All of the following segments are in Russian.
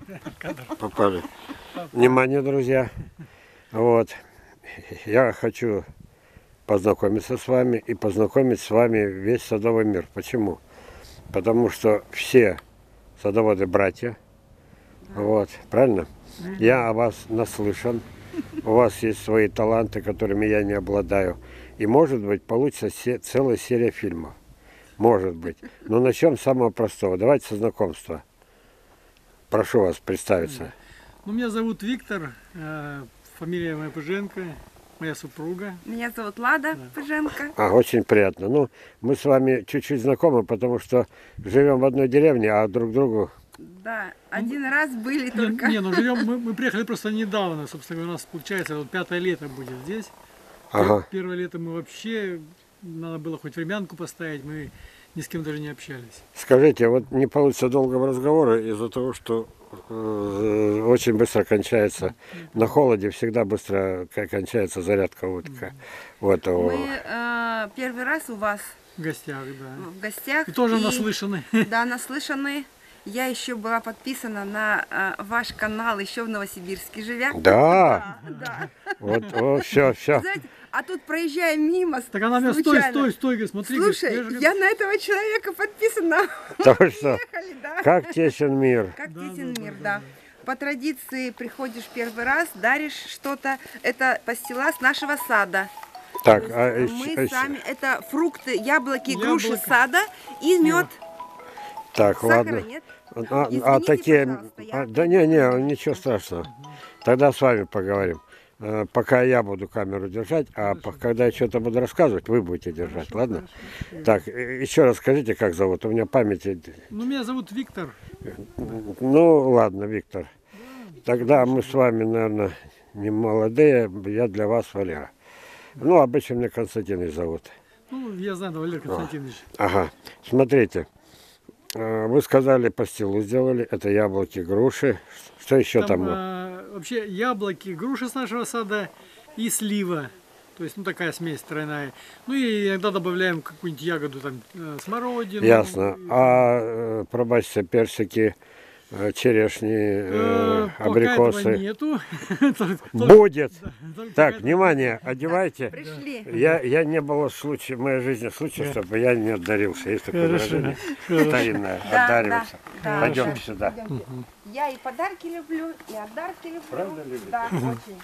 Попали. Внимание, друзья. Вот. Я хочу познакомиться с вами и познакомить с вами весь садовый мир. Почему? Потому что все садоводы братья. Вот, правильно? Я о вас наслышан. У вас есть свои таланты, которыми я не обладаю. И, может быть, получится целая серия фильмов. Может быть. Но начнем с самого простого. Давайте со знакомства. Прошу вас представиться. Ну, меня зовут Виктор, фамилия моя Пыженко, моя супруга. Меня зовут Лада Пыженко. Очень приятно. Ну, мы с вами чуть-чуть знакомы, потому что живем в одной деревне, а друг другу... Да, один раз были только. Не, ну живем, мы приехали просто недавно, собственно говоря, у нас получается вот 5-е лето будет здесь. Ага. Первое лето мы вообще, надо было хоть времянку поставить, мы ни с кем даже не общались. Скажите, вот не получится долгого разговора из-за того, что очень быстро кончается, на холоде всегда быстро кончается зарядка утка. Вот, Мы первый раз у вас В гостях, да. в гостях. И тоже наслышаны. Да, наслышаны. Я еще была подписана на ваш канал еще в Новосибирске живя. Да. Да. Вот, все. Знаете, а тут проезжая мимо, Так она меня случайно. стой, говорит, смотри. Слушай, говорит, я на этого человека подписана. То что, Ехали, да. как тесен мир. Как Да, тесен да, мир, да, да. По традиции приходишь первый раз, даришь что-то. Это пастила с нашего сада. Так, Мы сами, это фрукты, яблоки, груши с сада и мед. Так, Сахара ладно. нет. А Извините, такие... пожалуйста, я Да не, ничего страшного. Тогда с вами поговорим. Пока я буду камеру держать, а когда я что-то буду рассказывать, вы будете держать, ладно? Так, еще раз скажите, как зовут? У меня памяти... Ну, меня зовут Виктор. Ну, ладно, Виктор. Тогда мы с вами, наверное, не молодые, я для вас Валера. Ну, обычно меня Константинович зовут. Ну, я знаю, Валерий Константинович. Ага, смотрите. Вы сказали, пастилу сделали, это яблоки, груши. Что еще там? Вообще яблоки, груши с нашего сада и слива. То есть, ну, такая смесь тройная. Ну, и иногда добавляем какую-нибудь ягоду, там, смородину. Ясно. А, пробачьте, персики, черешни, абрикосы? Пока этого нету. Будет. Только Так, внимание, одевайте. Пришли. Я не было случая в моей жизни случая, чтобы я не отдарился. Есть такое выражение старинное, Да, отдариваться. да. Пойдемте сюда. Пойдемте. Я и подарки люблю, и отдарки люблю. Правда любите? Да, очень.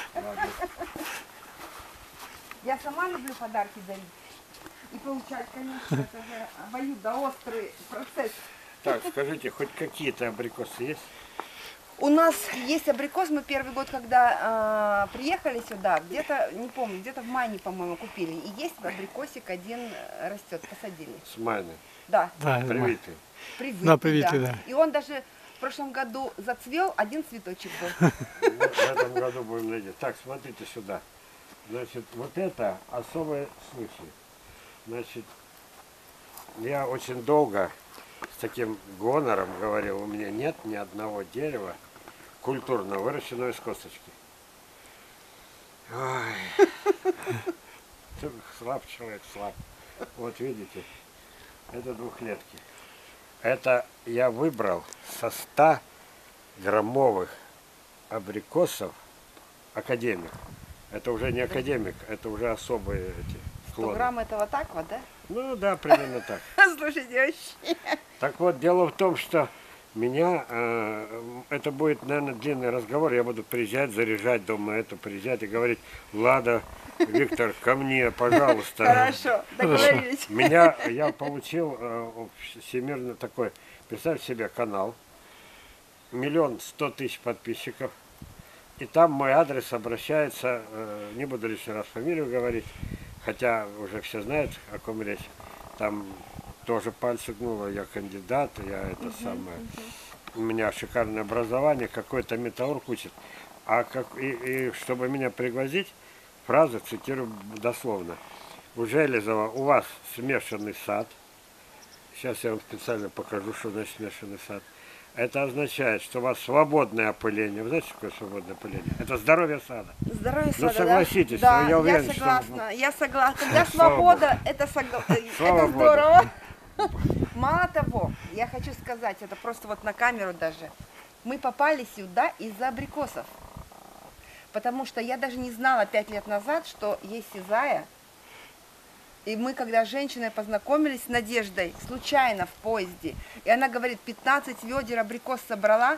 Я сама люблю подарки дарить. И получать, конечно, это же обоюдоострый процесс. Так, скажите, хоть какие-то абрикосы есть? У нас есть абрикос, мы первый год, когда приехали сюда, где-то, не помню, где-то в мае, по-моему, купили. И есть абрикосик один растет, посадили. С майны. Да, Да, Привитый. привитый, Да, привитый, да. И он даже в прошлом году зацвел, один цветочек был. Ну, в этом году будем надеяться. Так, смотрите сюда. Значит, вот это особый случай. Значит, я очень долго с таким гонором говорил, у меня нет ни одного дерева культурно выращенного из косточки. Ой. Ты слаб человек, слаб. Вот видите, это двухлетки. Это я выбрал со 100-граммовых абрикосов академик. Это уже не академик, это уже особые эти 100 склоны. грамм этого так вот, да? Ну да, примерно так. Слушайте, вообще. Так вот, дело в том, что меня, это будет, наверное, длинный разговор, я буду приезжать, заряжать дома это, приезжать и говорить, Лада, Виктор, ко мне, пожалуйста. Хорошо, договорились. Я получил всемирно такой, представь себе, канал, 1 100 000 подписчиков, и там мой адрес обращается, не буду лишний раз фамилию говорить, хотя уже все знают, о ком речь, там тоже пальцы гнуло, я кандидат, я это самое, у меня шикарное образование, какой-то металлург учит, и чтобы меня пригласить, фраза, цитирую дословно, у Железова у вас смешанный сад, сейчас я вам специально покажу, что значит смешанный сад. Это означает, что у вас свободное опыление. Вы знаете, что такое свободное опыление? Это здоровье сада. Здоровье Ну, сада, согласитесь, да? я уверен, я что- согласна, я согласна. Когда Слава свобода, это Слава Богу. здорово. Мало того, я хочу сказать, это просто вот на камеру даже. Мы попали сюда из-за абрикосов. Потому что я даже не знала 5 лет назад, что есть сизая. И мы, когда с женщиной познакомились с Надеждой, случайно в поезде, и она говорит, 15 ведер абрикос собрала.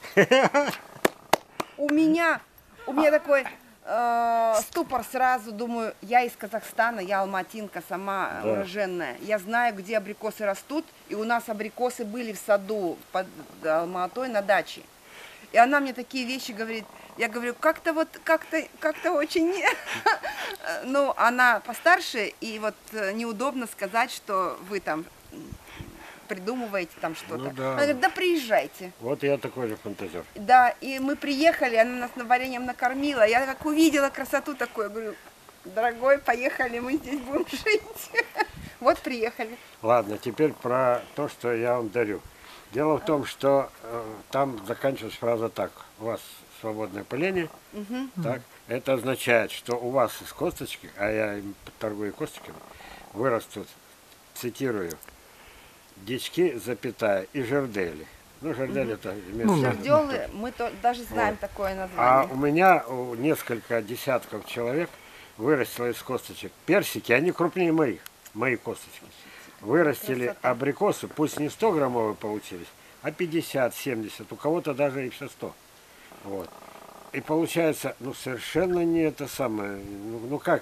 У меня такой ступор сразу, думаю, я из Казахстана, я алматинка сама уроженная. Я знаю, где абрикосы растут, и у нас абрикосы были в саду под Алматой на даче. И она мне такие вещи говорит. Я говорю, как-то очень... Ну, она постарше, и вот неудобно сказать, что вы там придумываете там что-то. Ну, да. Она говорит, да приезжайте. Вот я такой же фантазер. Да, и мы приехали, она нас вареньем накормила. Я как увидела красоту такую, я говорю, дорогой, поехали, мы здесь будем жить. Вот приехали. Ладно, теперь про то, что я вам дарю. Дело в том, что там заканчивается фраза так. У вас свободное пыление. Так, это означает, что у вас из косточки, а я торгую косточками, вырастут, цитирую, дички, запятая, и жердели. Ну, жердели это местные. Жерделы, мы даже знаем такое А название. у меня у несколько десятков человек вырастило из косточек персики, они крупнее мои косточки. Вырастили Красота. абрикосы, пусть не 100-граммовые получились, а 50, 70, у кого-то даже и все 100. Вот. И получается, ну, совершенно не это самое, ну как,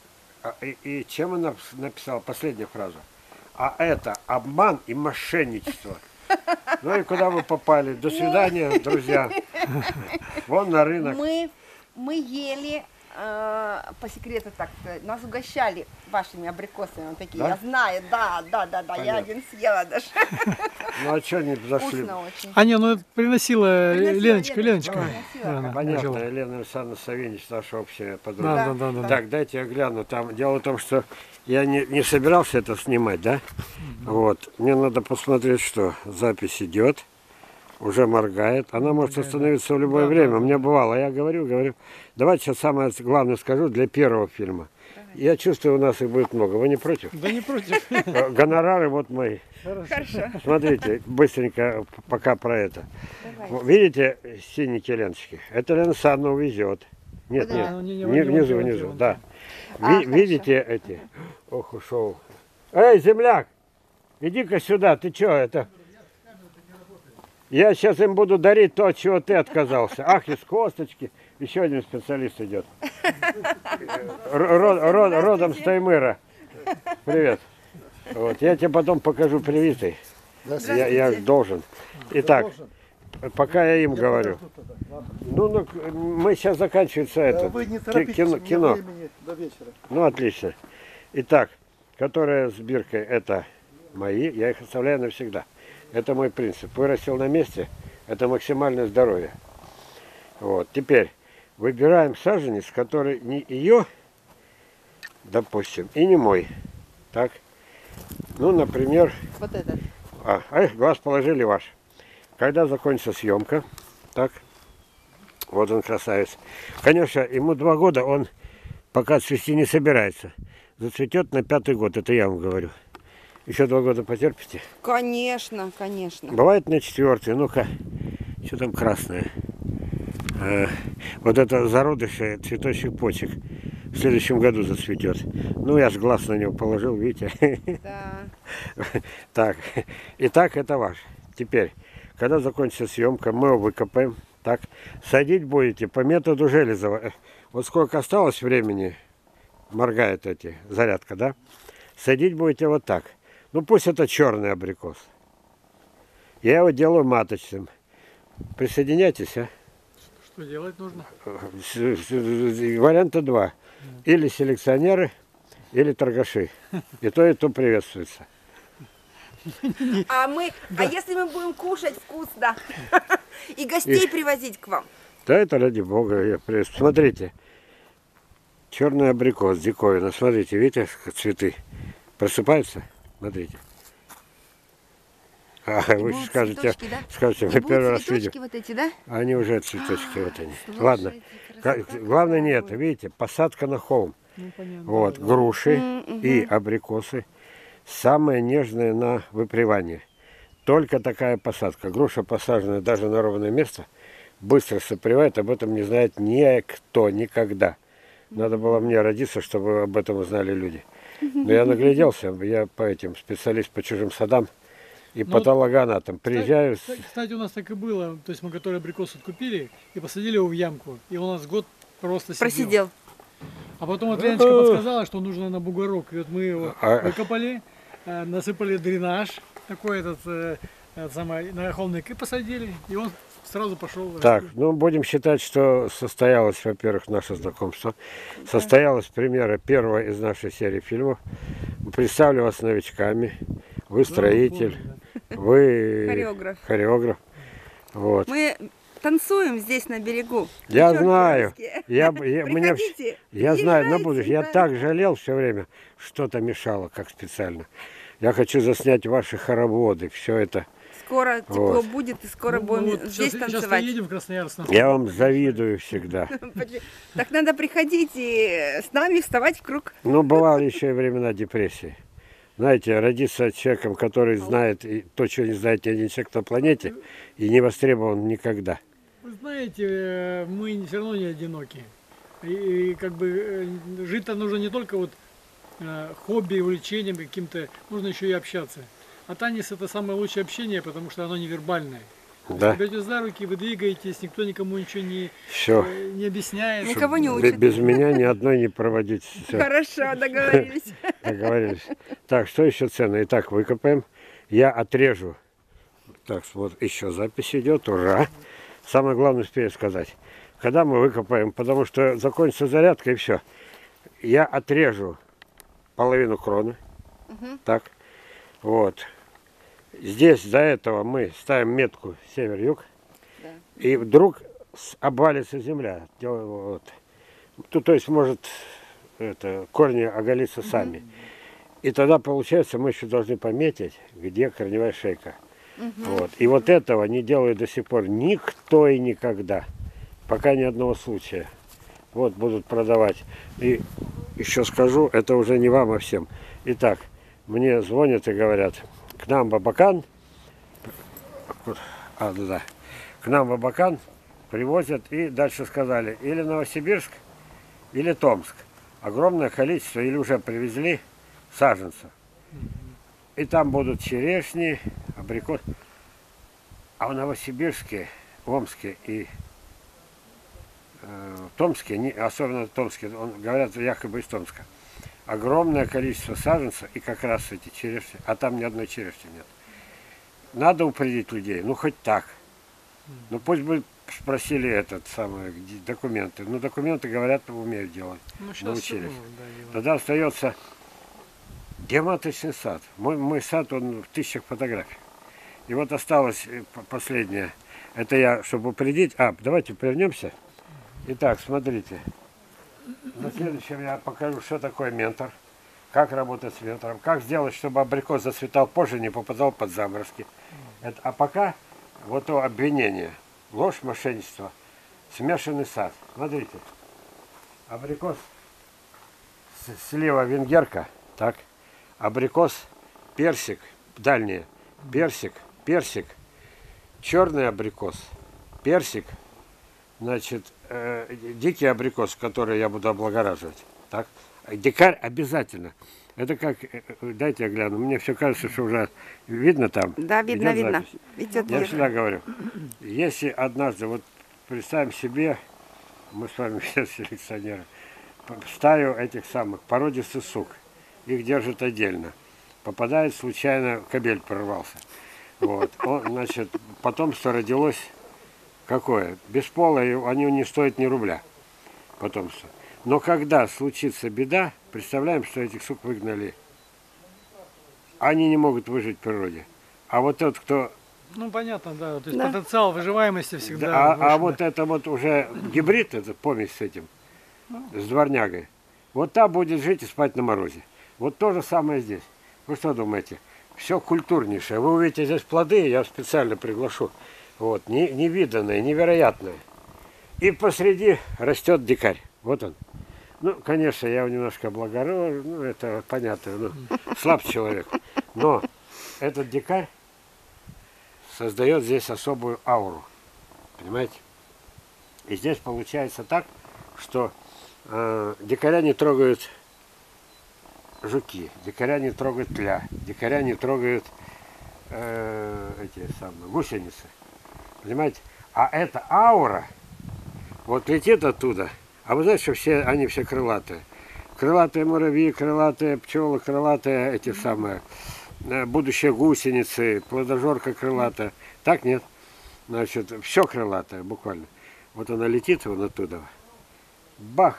и чем она написала последнюю фразу? А это обман и мошенничество. Ну и куда вы попали? До свидания, друзья. Вон на рынок. Мы ели, по секрету так, нас угощали вашими абрикосами. Вот такие, Да? я знаю, да, я Понятно. один съела даже. Ну а что не зашли? Вкусно очень. А не, ну это приносила Леночка, Леночка. приносила. Да, она Понятно, начала. Елена Александровна Савинич, наша общая подруга. Да. Так, дайте я гляну. Там дело в том, что я не собирался это снимать, да? Вот. Мне надо посмотреть, что запись идет. Уже моргает. Она может остановиться в любое время. У меня бывало. Я говорю. Давайте сейчас самое главное скажу для первого фильма. Я чувствую, у нас их будет много. Вы не против? Да не против. Гонорары вот мои. Хорошо. Смотрите, быстренько пока про это. Давай. Видите синенькие ленточки? Это Лена Александровна увезет. Нет, Куда? нет, внизу, да. А, Видите эти? Ох, ушел. Эй, земляк, иди-ка сюда, ты что это? Я сейчас им буду дарить то, от чего ты отказался. Ах, из косточки. Еще один специалист идет. Родом с Таймыра. Привет. Вот, я тебе потом покажу привитый. Я должен. Итак, пока я им говорю. Ну, мы сейчас заканчивается это. Вы не торопитесь, у меня Кино. времени до вечера. Ну, отлично. Итак, которая с биркой, это мои, я их оставляю навсегда. Это мой принцип. Вырастил на месте, это максимальное здоровье. Вот. Теперь выбираем саженец, который не ее, допустим, и не мой. Так. Ну, например, Вот этот. глаз положили ваш. Когда закончится съемка, так, вот он красавец. Конечно, ему 2 года, он пока цвести не собирается. Зацветет на 5-й год, это я вам говорю. Еще 2 года потерпите. Конечно. Бывает на 4-й, ну-ка, что там красное? Вот это зародыши цветочек почек. В следующем году зацветет. Ну, я же глаз на него положил, видите? Да. Так, итак, это ваш. Теперь, когда закончится съемка, мы его выкопаем. Так, садить будете по методу Железова. Вот сколько осталось времени, моргает эти, зарядка, да? Садить будете вот так. Ну, пусть это черный абрикос. Я его делаю маточным. Присоединяйтесь, а? Что делать нужно? Варианта 2. Или селекционеры, или торгаши. И то приветствуется. А если мы будем кушать вкусно и гостей привозить к вам? Да, это ради бога. Смотрите. Черный абрикос, диковина. Смотрите, видите, цветы просыпаются? Смотрите. Вы будут скажете, цветочки, да? скажете, И мы будут первый раз видим. цветочки вот эти, да? Они уже цветочки, вот они. Слушайте, Ладно. красота Главное не какая это, будет. видите, посадка на холм. Ну, понятно. Вот, груши и абрикосы. Самое нежное на выпривание. только такая посадка. Груша, посаженная даже на ровное место, быстро сопревает, об этом не знает никто никогда. Надо было мне родиться, чтобы об этом узнали люди. Но я нагляделся, я по этим специалист по чужим садам и Ну, патологоанатом. Приезжаю, Кстати, у нас так и было. То есть мы который абрикос откупили и посадили его в ямку. И у нас год просто сидел. Просидел. А потом вот Леночка подсказала, что нужно на бугорок. И вот мы его выкопали, насыпали дренаж, такой самый, на холмик, и посадили. И он сразу пошел. так, ну будем считать, что состоялось, во-первых, наше знакомство. Состоялось премьера первого из нашей серии фильмов. Представлю вас новичками. Вы строитель, вы хореограф. Вот. Мы танцуем здесь на берегу. Я Девчонки знаю, русские. Приходите, я знаю, но будешь. Я так жалел все время, что-то мешало, как специально. Я хочу заснять ваши хороводы, все это. Скоро тепло будет, и скоро будем здесь Сейчас танцевать. едем в Красноярск. Я вам завидую всегда. Так надо приходить и с нами вставать в круг. Ну, бывали еще и времена депрессии. Знаете, родиться человеком, который знает то, чего не знает ни один человек на планете, и не востребован никогда. Вы знаете, мы все равно не одиноки. И как бы жить-то нужно не только вот хобби, увлечением каким-то, нужно еще и общаться. А танец это самое лучшее общение, потому что оно невербальное. Да. Вы берете за руки, вы двигаетесь, никто никому ничего Все. не объясняет. Никого не учат. Без меня ни одной не проводить. Всё. Хорошо, договорились. Договорились. Так, что еще ценно? Итак, выкопаем. Я отрежу. Так, вот еще запись идет. Ура! Самое главное успею сказать. Когда мы выкопаем, потому что закончится зарядка и все. Я отрежу половину кроны. Так. Вот. Здесь до этого мы ставим метку север-юг. Да. И вдруг обвалится земля. Вот. То есть может корни оголиться сами. И тогда получается мы еще должны пометить, где корневая шейка. Вот. И вот этого не делает до сих пор никто и никогда. Пока ни одного случая. Вот будут продавать. И еще скажу, это уже не вам, а всем. Итак, мне звонят и говорят, к нам Бабакан, к нам Бабакан привозят, и дальше сказали, или Новосибирск, или Томск. Огромное количество, или уже привезли саженцев. И там будут черешни, абрикос. А в Новосибирске, Омске и Томске, особенно в Томске, говорят якобы из Томска, огромное количество саженцев и как раз эти черешни, а там ни одной черешни нет. Надо упредить людей, ну хоть так. Ну пусть бы спросили документы. Ну документы, говорят, умеют делать, научились. Тогда остается диаманточный сад. Мой сад, он в тысячах фотографий. И вот осталось последнее. Это я, чтобы упредить. Давайте повернемся. Итак, смотрите. На следующем я покажу, что такое ментор, как работать с ментором, как сделать, чтобы абрикос зацветал позже, не попадал под заморозки. А пока вот то обвинение, ложь, мошенничество, смешанный сад. Смотрите, абрикос, слева венгерка, так, абрикос, персик, дальние, персик, черный абрикос, персик, значит, дикий абрикос, который я буду облагораживать. Так? Дикарь обязательно. Это как, дайте я гляну, мне все кажется, что уже видно там. Да, видно, идет видно. запись. Идет, Я всегда говорю, если однажды, вот представим себе, мы с вами все селекционеры, стаю этих самых породистых сук, их держат отдельно. Попадает случайно, кобель прорвался. Вот. Значит, потомство родилось какое? Бесполое, они не стоят ни рубля. Потомство. Но когда случится беда, представляем, что этих сук выгнали. Они не могут выжить в природе. А вот тот, кто... Ну, понятно, да. То есть потенциал выживаемости всегда Да, выше, вот это вот уже гибрид, это помесь с этим, с дворнягой. Вот та будет жить и спать на морозе. Вот то же самое здесь. Вы что думаете? Все культурнейшее. Вы увидите здесь плоды, я специально приглашу. Вот, невиданное, невероятное. И посреди растет дикарь. Вот он. Ну, конечно, я его немножко облагорожу, ну, это понятно, ну, слаб человек. Но этот дикарь создает здесь особую ауру. Понимаете? И здесь получается так, что дикаря не трогают жуки, дикаря не трогают тля, дикаря не трогают эти самые гусеницы. Понимаете? А эта аура вот летит оттуда. А вы знаете, что они все крылатые. Крылатые муравьи, крылатые пчелы, крылатые эти самые, будущие гусеницы, плодожорка крылатая. Так нет. Значит, все крылатое буквально. Вот она летит вон оттуда. Бах!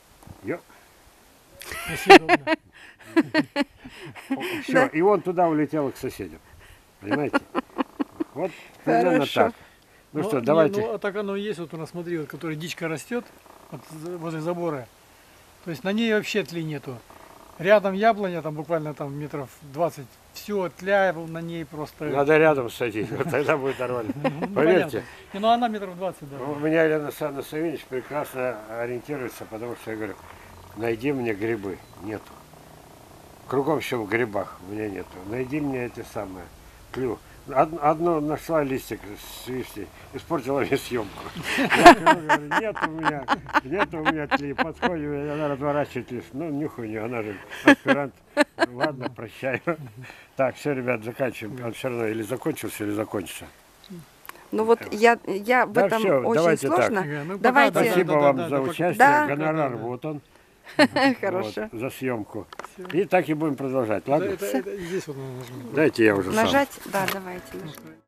Все, и он туда улетел к соседям. Понимаете? Вот примерно так. Ну что, давайте. Ну, а так оно и есть, вот у нас, смотри, вот, которая дичка растет вот, возле забора. То есть на ней вообще тли нету. Рядом яблоня, там буквально там метров 20. Все, тля на ней просто. Надо рядом садить, вот тогда будет нормально. Поверьте. Ну она метров 20, да. У меня Елена Александровна Савельевич прекрасно ориентируется, потому что я говорю, найди мне грибы. Нету. Кругом все в грибах, у меня нету. Найди мне эти самые, тлю. Одну нашла листик с вишней, испортила мне съемку. Я говорю, нет у меня тли. Подходим, она разворачивает лист. Ну, нюхай ее, она же аспирант. Ладно, прощай. Так, все, ребят, заканчиваем. Он все равно или закончился, или закончится. Ну вот я в Да этом всё, очень давайте так. сложно. Ну, Давайте. Спасибо вам за участие. Да. Гонорар, Да. вот он. Хорошо. Вот, за съемку. И так и будем продолжать. Ладно? Это здесь вот надо нажать. Дайте я уже сам. Нажать? Да, давайте.